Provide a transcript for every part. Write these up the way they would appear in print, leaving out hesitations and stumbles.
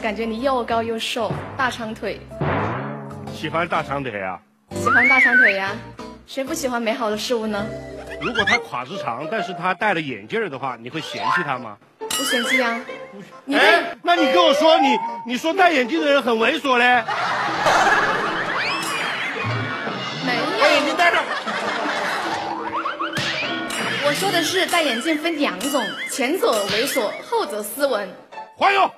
感觉你又高又瘦，大长腿。 喜欢大长腿啊？ 喜欢大长腿呀，谁不喜欢美好的事物呢？ 如果他胯子长，但是他戴了眼镜的话，你会嫌弃他吗？ 不嫌弃呀。 哎，那你跟我说，你说戴眼镜的人很猥琐嘞？ 没有， 把眼镜戴上。 我说的是戴眼镜分两种，前者猥琐，后者斯文。 还有。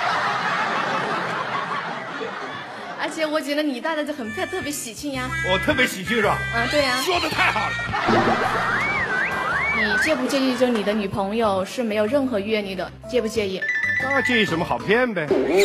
而且我觉得你戴的就很特别喜庆呀。 我特别喜庆是吧？ 对呀。 说的太好了。 你介不介意就你的女朋友是没有任何阅历的？介不介意？ 那介意什么？好骗呗。 没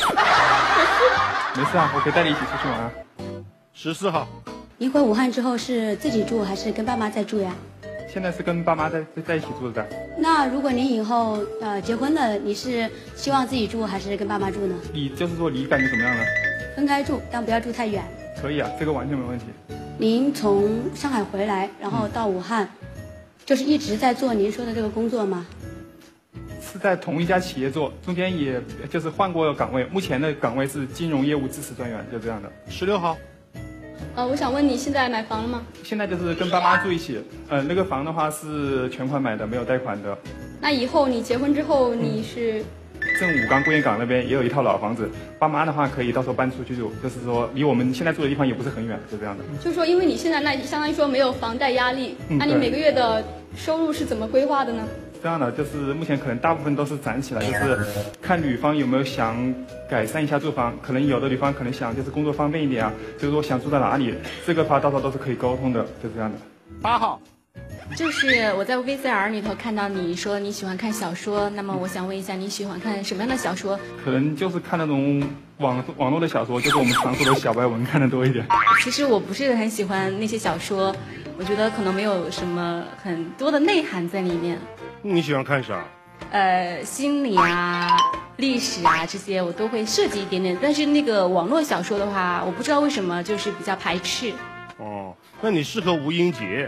事啊，我可以带你一起出去玩啊。 14号。 你回武汉之后是自己住还是跟爸妈在住呀？ 现在是跟爸妈在一起住的。 那如果您以后结婚了，你是希望自己住还是跟爸妈住呢？ 你就是说你感觉怎么样呢？ 分开住，但不要住太远。 可以啊，这个完全没问题。 您从上海回来，然后到武汉，就是一直在做您说的这个工作吗？ 是在同一家企业做，中间也就是换过岗位，目前的岗位是金融业务支持专员，就这样的。 16号。 我想问你现在买房了吗？ 现在就是跟爸妈住一起，那个房的话是全款买的，没有贷款的。 那以后你结婚之后你是？ 正武钢工业港那边也有一套老房子，爸妈的话可以到时候搬出去住，就是说离我们现在住的地方也不是很远，就这样的。 就是说，因为你现在那相当于说没有房贷压力，那你每个月的收入是怎么规划的呢？ 这样的，就是目前可能大部分都是攒起来，就是看女方有没有想改善一下住房，可能有的女方可能想就是工作方便一点啊，就是说想住在哪里，这个的话到时候都是可以沟通的，就这样的。 8号。 就是我在 VCR 里头看到你说你喜欢看小说，那么我想问一下你喜欢看什么样的小说？ 可能就是看那种网络的小说，就是我们常说的小白文看的多一点。 其实我不是很喜欢那些小说，我觉得可能没有什么很多的内涵在里面。 你喜欢看啥？ 心理啊、历史啊这些我都会涉及一点点，但是那个网络小说的话，我不知道为什么就是比较排斥。 哦，那你适合吴英杰。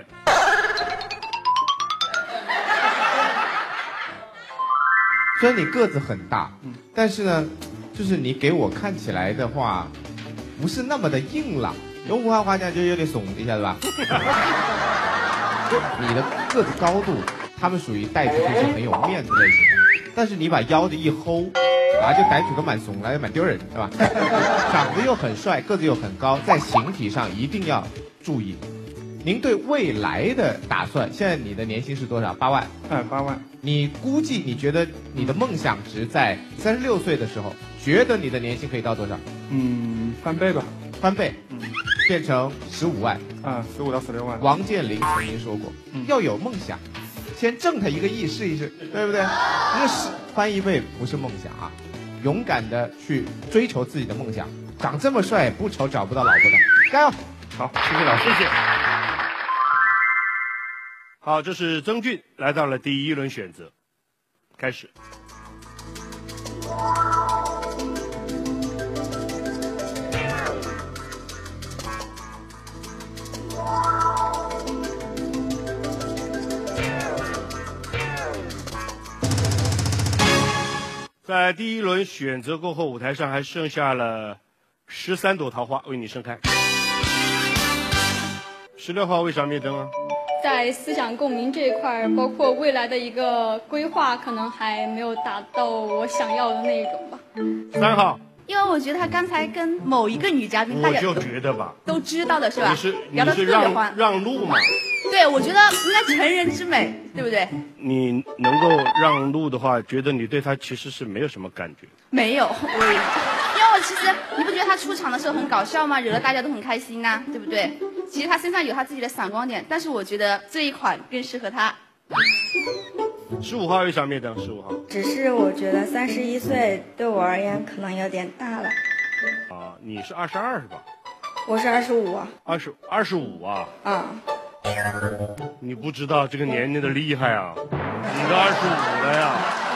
虽然你个子很大，但是呢，就是你给我看起来的话，不是那么的硬朗。用武汉话讲就有点怂一下，对吧？你的个子高度，他们属于带出去是很有面子类型的，但是你把腰子一齁，就带出个蛮怂来，蛮丢人，对吧？长得又很帅，个子又很高，在形体上一定要注意。您对未来的打算，现在你的年薪是多少？8万。 8万。 你估计你觉得你的梦想值在36岁的时候，觉得你的年薪可以到多少？ 翻倍吧。 翻倍。变成15万。 15到16万。 王健林曾经说过，要有梦想，先挣他1个亿试一试，对不对？那是翻一倍不是梦想啊，勇敢的去追求自己的梦想。长这么帅不愁找不到老婆的，加油！ 好，谢谢老师， 谢谢。好，这是曾俊来到了第1轮选择，开始。在第1轮选择过后，舞台上还剩下了13朵桃花为你盛开。16号为啥灭灯啊？ 在思想共鸣这一块，包括未来的一个规划，可能还没有达到我想要的那种吧。 3号。 因为我觉得他刚才跟某一个女嘉宾， 我就觉得吧， 都知道的是吧？ 你是让路嘛？ 对，我觉得应该成人之美，对不对？ 你能够让路的话，觉得你对他其实是没有什么感觉。 没有，因为我其实你不觉得他出场的时候很搞笑吗？惹得大家都很开心啊，对不对？其实他身上有他自己的闪光点，但是我觉得这一款更适合他。 15号为啥灭灯？15号。 只是我觉得31岁对我而言可能有点大了。 你是22是吧？ 我是25啊。 25啊？你不知道这个年龄的厉害啊！你都25了呀。